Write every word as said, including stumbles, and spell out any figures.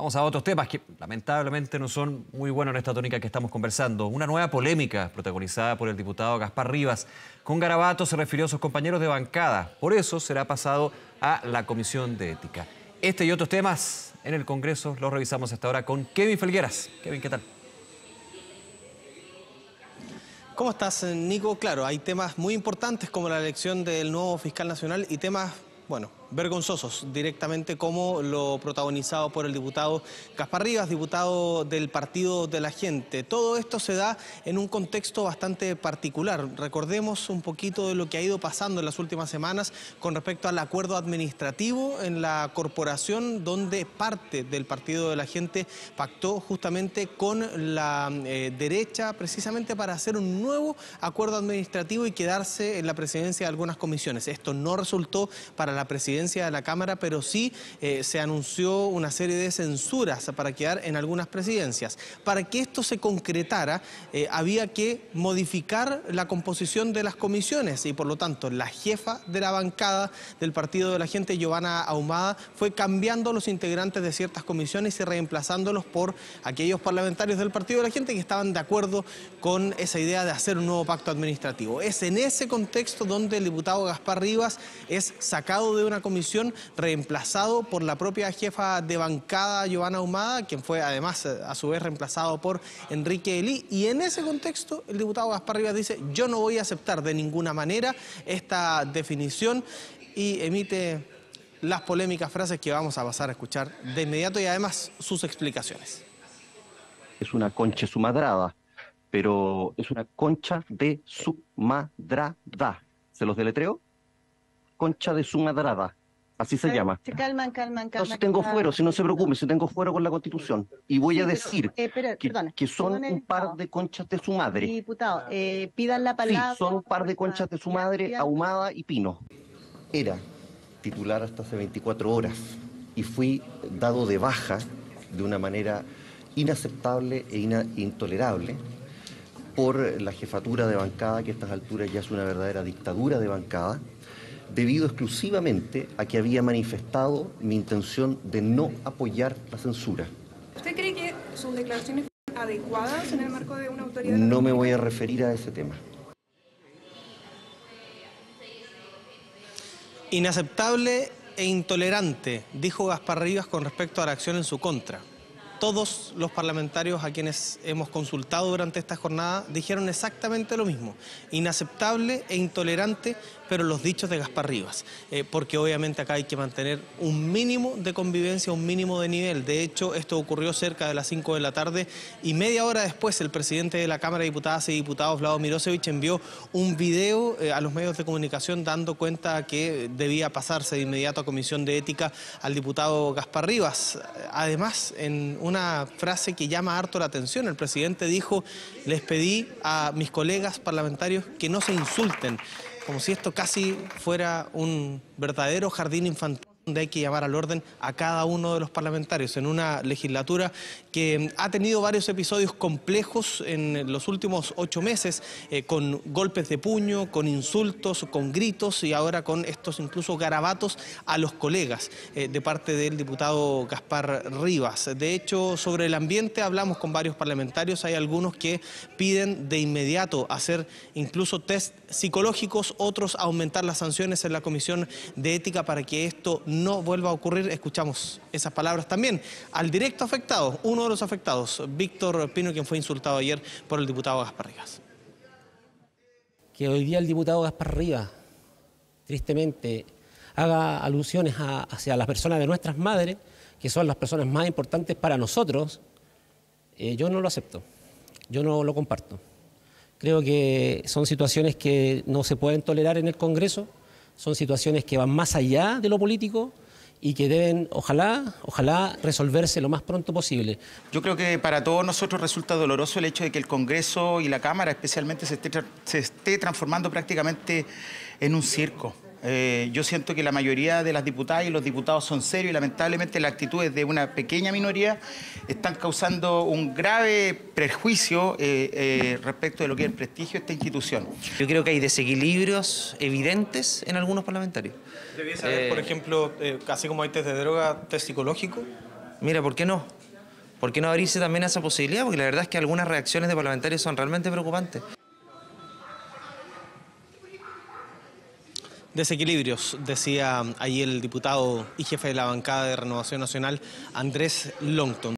Vamos a otros temas que lamentablemente no son muy buenos en esta tónica que estamos conversando. Una nueva polémica protagonizada por el diputado Gaspar Rivas. Con garabatos se refirió a sus compañeros de bancada. Por eso será pasado a la Comisión de Ética. Este y otros temas en el Congreso los revisamos hasta ahora con Kevin Felgueras. Kevin, ¿qué tal? ¿Cómo estás, Nico? Claro, hay temas muy importantes como la elección del nuevo fiscal nacional y temas, bueno, vergonzosos directamente como lo protagonizado por el diputado Gaspar Rivas, diputado del Partido de la Gente. Todo esto se da en un contexto bastante particular. Recordemos un poquito de lo que ha ido pasando en las últimas semanas con respecto al acuerdo administrativo en la corporación, donde parte del Partido de la Gente pactó justamente con la eh, derecha precisamente para hacer un nuevo acuerdo administrativo y quedarse en la presidencia de algunas comisiones. Esto no resultó para la presidencia de la Cámara, pero sí eh, se anunció una serie de censuras para quedar en algunas presidencias. Para que esto se concretara, eh, había que modificar la composición de las comisiones y por lo tanto la jefa de la bancada del Partido de la Gente, Giovanna Ahumada, fue cambiando los integrantes de ciertas comisiones y reemplazándolos por aquellos parlamentarios del Partido de la Gente que estaban de acuerdo con esa idea de hacer un nuevo pacto administrativo. Es en ese contexto donde el diputado Gaspar Rivas es sacado de una comisión comisión, reemplazado por la propia jefa de bancada, Giovanna Ahumada, quien fue además a su vez reemplazado por Enrique Elí. Y en ese contexto el diputado Gaspar Rivas dice: yo no voy a aceptar de ninguna manera esta definición, y emite las polémicas frases que vamos a pasar a escuchar de inmediato y además sus explicaciones. Es una concha sumadrada, pero es una concha de sumadrada. ¿Se los deletreo? Concha de sumadrada. Así se llama. Se calman, calman, calman. No, si tengo fuero, si no se preocupe, si tengo fuero con la Constitución. Y voy sí, a decir pero, eh, pero, que, perdona, que son perdona, un par de conchas de su madre. Diputado, eh, pidan la palabra. Sí, son un par de conchas de su madre, pidan... Ahumada y Pino. Era titular hasta hace veinticuatro horas y fui dado de baja de una manera inaceptable e ina intolerable por la jefatura de bancada, que a estas alturas ya es una verdadera dictadura de bancada, debido exclusivamente a que había manifestado mi intención de no apoyar la censura. ¿Usted cree que sus declaraciones fueron adecuadas en el marco de una autoridad? No me voy a referir a ese tema. Inaceptable e intolerante, dijo Gaspar Rivas con respecto a la acción en su contra. Todos los parlamentarios a quienes hemos consultado durante esta jornada dijeron exactamente lo mismo. Inaceptable e intolerante, pero los dichos de Gaspar Rivas. Eh, porque obviamente acá hay que mantener un mínimo de convivencia, un mínimo de nivel. De hecho, esto ocurrió cerca de las cinco de la tarde y media hora después el presidente de la Cámara de Diputadas y Diputados, Vlado Mirosevich, envió un video eh, a los medios de comunicación dando cuenta que debía pasarse de inmediato a Comisión de Ética al diputado Gaspar Rivas. Además, en un una frase que llama harto la atención. El presidente dijo: les pedí a mis colegas parlamentarios que no se insulten, como si esto casi fuera un verdadero jardín infantil donde hay que llamar al orden a cada uno de los parlamentarios en una legislatura que ha tenido varios episodios complejos en los últimos ocho meses, eh, con golpes de puño, con insultos, con gritos y ahora con estos incluso garabatos a los colegas eh, de parte del diputado Gaspar Rivas. De hecho, sobre el ambiente hablamos con varios parlamentarios. Hay algunos que piden de inmediato hacer incluso test psicológicos, otros aumentar las sanciones en la Comisión de Ética para que esto no vuelva a ocurrir. Escuchamos esas palabras también al directo afectado, uno de los afectados, Víctor Pino, quien fue insultado ayer por el diputado Gaspar Rivas. Que hoy día el diputado Gaspar Rivas, tristemente, haga alusiones a, hacia las personas de nuestras madres, que son las personas más importantes para nosotros, eh, yo no lo acepto, yo no lo comparto. Creo que son situaciones que no se pueden tolerar en el Congreso, son situaciones que van más allá de lo político y que deben, ojalá, ojalá, resolverse lo más pronto posible. Yo creo que para todos nosotros resulta doloroso el hecho de que el Congreso y la Cámara especialmente se esté, se esté transformando prácticamente en un circo. Eh, yo siento que la mayoría de las diputadas y los diputados son serios y lamentablemente las actitudes de una pequeña minoría están causando un grave perjuicio eh, eh, respecto de lo que es el prestigio de esta institución. Yo creo que hay desequilibrios evidentes en algunos parlamentarios. ¿Debiese haber, eh, por ejemplo, eh, así como hay test de droga, test psicológico? mira, ¿por qué no? ¿Por qué no abrirse también a esa posibilidad? Porque la verdad es que algunas reacciones de parlamentarios son realmente preocupantes. Desequilibrios, decía allí el diputado y jefe de la bancada de Renovación Nacional, Andrés Longton.